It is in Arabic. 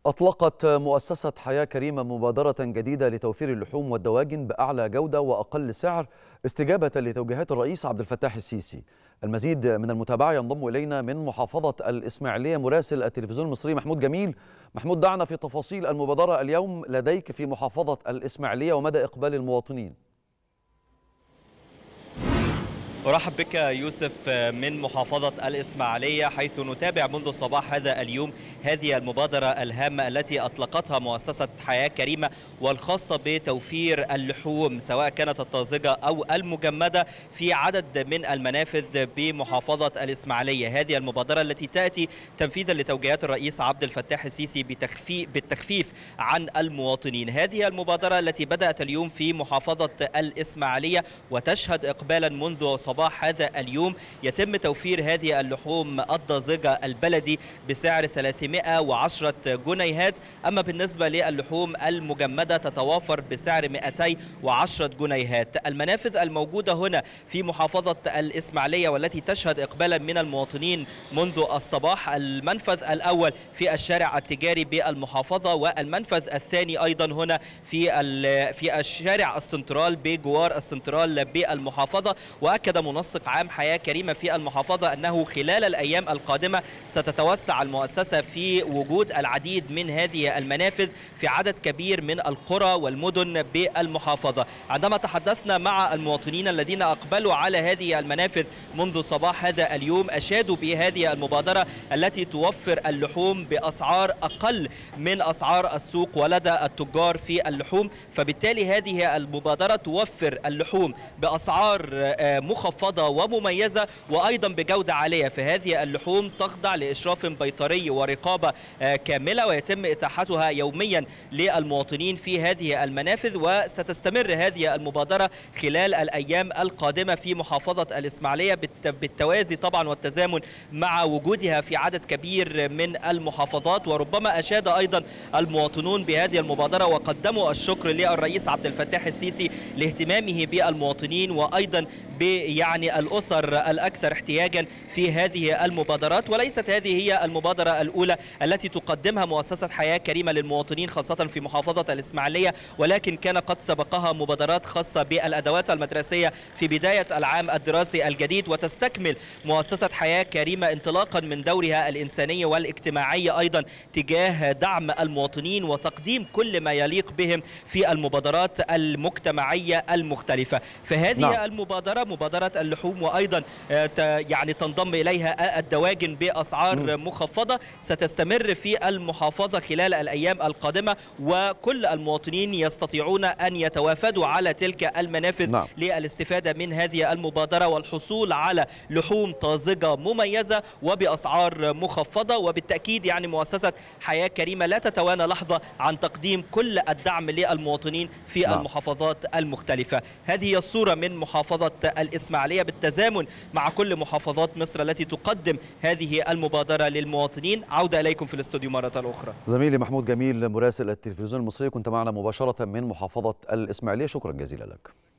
أطلقت مؤسسة حياة كريمة مبادرة جديدة لتوفير اللحوم والدواجن بأعلى جودة وأقل سعر استجابة لتوجيهات الرئيس عبد الفتاح السيسي. المزيد من المتابعة ينضم إلينا من محافظة الإسماعيلية مراسل التلفزيون المصري محمود جميل. محمود، دعنا في تفاصيل المبادرة اليوم لديك في محافظة الإسماعيلية ومدى إقبال المواطنين. أرحب بك يوسف من محافظة الإسماعيلية، حيث نتابع منذ صباح هذا اليوم هذه المبادرة الهامة التي أطلقتها مؤسسة حياة كريمة، والخاصة بتوفير اللحوم سواء كانت الطازجة أو المجمدة في عدد من المنافذ بمحافظة الإسماعيلية. هذه المبادرة التي تأتي تنفيذا لتوجيهات الرئيس عبد الفتاح السيسي بالتخفيف عن المواطنين. هذه المبادرة التي بدأت اليوم في محافظة الإسماعيلية وتشهد إقبالا منذ صباح هذا اليوم. يتم توفير هذه اللحوم الطازجة البلدي بسعر 310 جنيهات، أما بالنسبة للحوم المجمدة تتوافر بسعر 210 جنيهات. المنافذ الموجودة هنا في محافظة الإسماعيلية والتي تشهد إقبالا من المواطنين منذ الصباح: المنفذ الأول في الشارع التجاري بالمحافظة، والمنفذ الثاني أيضا هنا في الشارع السنترال بجوار السنترال بالمحافظة. وأكد منسق عام حياة كريمة في المحافظة أنه خلال الأيام القادمة ستتوسع المؤسسة في وجود العديد من هذه المنافذ في عدد كبير من القرى والمدن بالمحافظة. عندما تحدثنا مع المواطنين الذين أقبلوا على هذه المنافذ منذ صباح هذا اليوم أشادوا بهذه المبادرة التي توفر اللحوم بأسعار أقل من أسعار السوق ولدى التجار في اللحوم، فبالتالي هذه المبادرة توفر اللحوم بأسعار مخفضة ومميزة وأيضا بجودة عالية. فهذه اللحوم تخضع لإشراف بيطري ورقابة كاملة، ويتم إتاحتها يوميا للمواطنين في هذه المنافذ، وستستمر هذه المبادرة خلال الأيام القادمة في محافظة الإسماعيلية بالتوازي طبعا والتزامن مع وجودها في عدد كبير من المحافظات. وربما أشاد أيضا المواطنون بهذه المبادرة وقدموا الشكر للرئيس عبد الفتاح السيسي لاهتمامه بالمواطنين وأيضا يعني الأسر الأكثر احتياجا في هذه المبادرات. وليست هذه هي المبادرة الأولى التي تقدمها مؤسسة حياة كريمة للمواطنين خاصة في محافظة الإسماعيلية، ولكن كان قد سبقها مبادرات خاصة بالأدوات المدرسية في بداية العام الدراسي الجديد. وتستكمل مؤسسة حياة كريمة انطلاقا من دورها الإنساني والاجتماعي أيضا تجاه دعم المواطنين وتقديم كل ما يليق بهم في المبادرات المجتمعية المختلفة. فهذه المبادرة مبادرة اللحوم، وأيضا يعني تنضم إليها الدواجن بأسعار مخفضة، ستستمر في المحافظة خلال الأيام القادمة، وكل المواطنين يستطيعون أن يتوافدوا على تلك المنافذ للاستفادة من هذه المبادرة والحصول على لحوم طازجة مميزة وبأسعار مخفضة. وبالتأكيد يعني مؤسسة حياة كريمة لا تتوانى لحظة عن تقديم كل الدعم للمواطنين في المحافظات المختلفة. هذه هي الصورة من محافظة الإسماعيلية بالتزامن مع كل محافظات مصر التي تقدم هذه المبادرة للمواطنين. عودة إليكم في الاستوديو مرة أخرى. زميلي محمود جميل مراسل التلفزيون المصري، كنت معنا مباشرة من محافظة الإسماعيلية، شكرا جزيلا لك.